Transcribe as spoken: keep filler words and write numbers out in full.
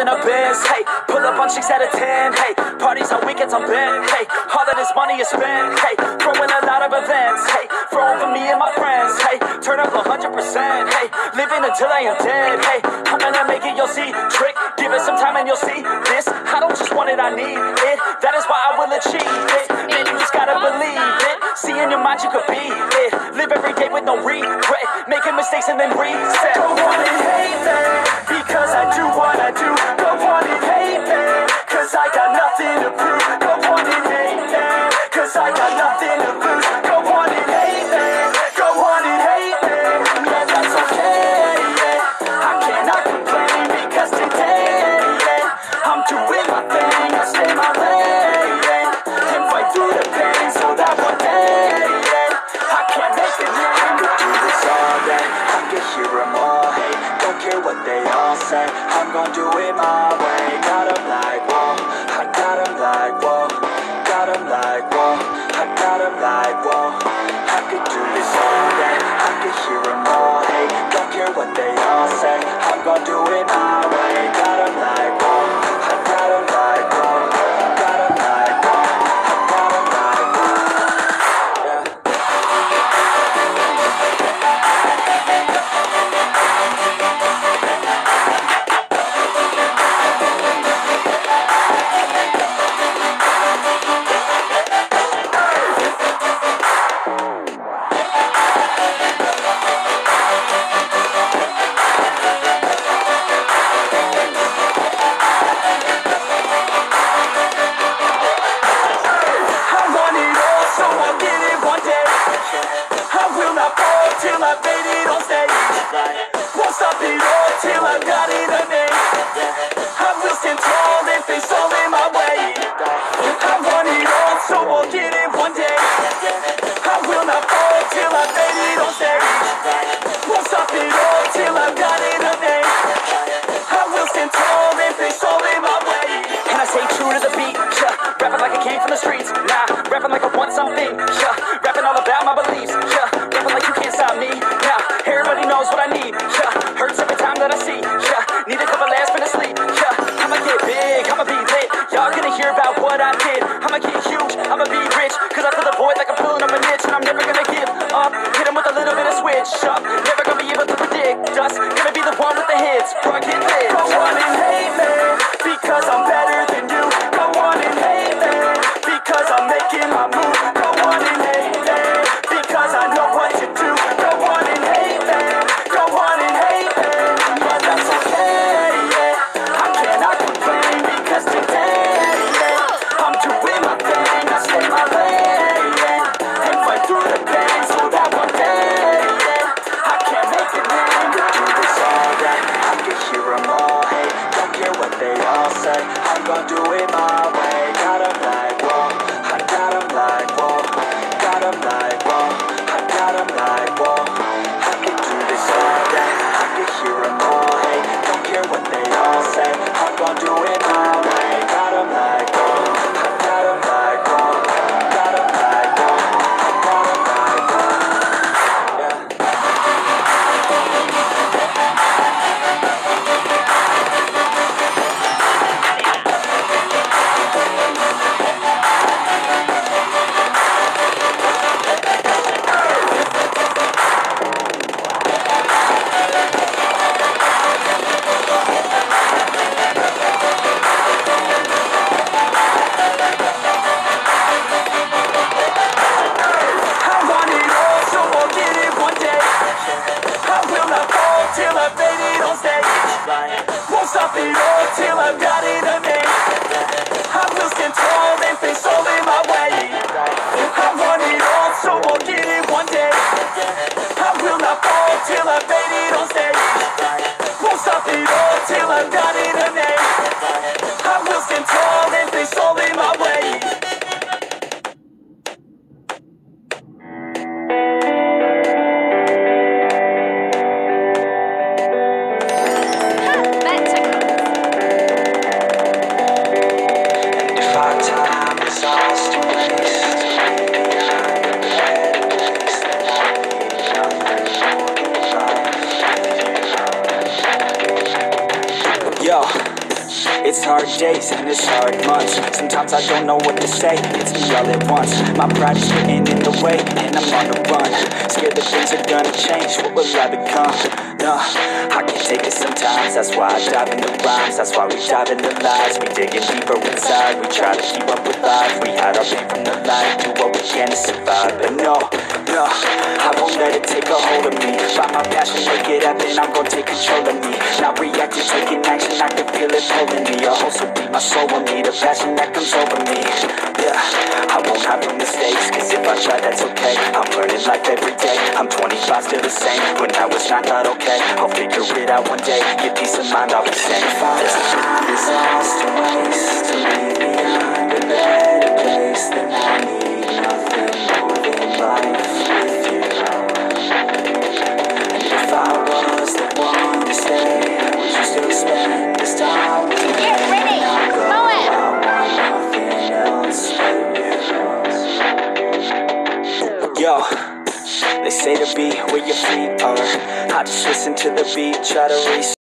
in a biz, hey. Pull up on chicks out of ten, hey. Parties on weekends on bed, hey. All of this money is spent, hey. Throwing a lot of events, hey. Throwing for me and my friends, hey. Turn up one hundred percent, hey. Living until I am dead, hey. I'm gonna make it, you'll see. Trick, give it some time and you'll see. This, I don't just want it, I need it. That is why I will achieve it. And you just gotta believe it. See in your mind you could be it. Live every day with no regret. Making mistakes and then reset. Go on and hate me, because I do what I do. Go on and hate me, cause I got nothing to prove. Go on and hate me, cause I got nothing to lose. Go on and hate me, go on and hate me. Yeah, that's okay, yeah. I cannot complain because today, yeah, I'm doing my thing, I stay my lane, and fight through the pain so that one day, yeah, I can make it name. Could do this all day, I can hear them all hate. Don't care what they all say, I'm gonna do it my way. Got them like, whoa, I got them like, whoa. Got them like, whoa, I got them like, whoa. I could do this all day, I could hear them all hate. Don't care what they all say, I'm gonna do it my way. Got them like, whoa, I got them like, whoa. Got them like, whoa, I got them like, whoa. Yeah. Till I made it on stage. Won't stop it all till I got it a name. I will stand tall and face all in my way. I want it all, so I'll get it one day. I will not fall till I made it on stage. Won't stop it all till I got it a name. I will stand tall and face all in my way. And I stay true to the beat, yeah. Rapping like I came from the streets, nah. Rapping like I want something, yeah. Rapping all about my beliefs, yeah. Rapping like you can't stop me, yeah. Everybody knows what I need, yeah. Hurts every time that I see, yeah. Need a couple last minutes sleep, yeah. I'ma get big, I'ma be lit. Y'all gonna hear about what I did. I'ma get huge, I'ma be rich. Cause I fill the void like I'm filling up a niche. And I'm never gonna give up. Hit 'em with a little bit of switch up. Never gonna be able to predict us. Gonna be the one with the hits, bro, get lit. Go on and hate me, because I'm better than you. Go on and hate me, because I'm making my move. Go on and hate me, because I know what to do. Go on and hate me, go on and hate me. Yeah, that's okay, yeah. I cannot complain because today, yeah, I'm doing my thing, I stay my lane, yeah, and fight through the pain so that one day, yeah, I can make it name. Could do this all day, I can hear them all hate. Don't care what they all say, I'm gonna do it my way. Got them like, whoa, I got them like, whoa. Got them like, whoa, I got them like, whoa. I can do this all day, I can hear them all hate. Don't care what they all say, I'm gonna do it my way. Got them like, whoa, I got them like, whoa. Got them like, whoa, I got them like, whoa. Yeah. Till I made it on stage. Won't stop it all till I've got it a name. I will stand tall and face all in my way. I want it all, so I'll get it one day. I will not fall till I made it on stage. Won't stop it all till I've got it a name. I will stand tall and face all in my way. there's hard days and there's hard months. Sometimes I don't know what to say, it's me all at once. My pride is getting in the way and I'm on the run. Scared that things are gonna change, what will I become? No, I can't take it sometimes. That's why I dive into rhymes, that's why we dive into lies. We digging deeper inside, we try to keep up with life. We hide our pain from the light, do what we can to survive. But no, no, I won't let it take a hold of me. Find my passion, make it happen, I'm gonna take control of me. Not reacting, taking action, I can feel it pulling me. A whole so deep, my soul will need a passion that comes over me. Yeah, I won't hide from mistakes, cause if I try, that's okay. I'm learning life every day, I'm twenty-five, still the same. When I was not, not okay, I'll figure it out one day. Get peace of mind, I'll be safe. This time is lost to waste, to leave behind a better place. Then I need nothing more than life with you. And if I was the one to stay, would you still spend this time with me? Get ready! Mow it! I want nothing else but you. Yo, they say to be where your feet are. I just listen to the beat, try to reset.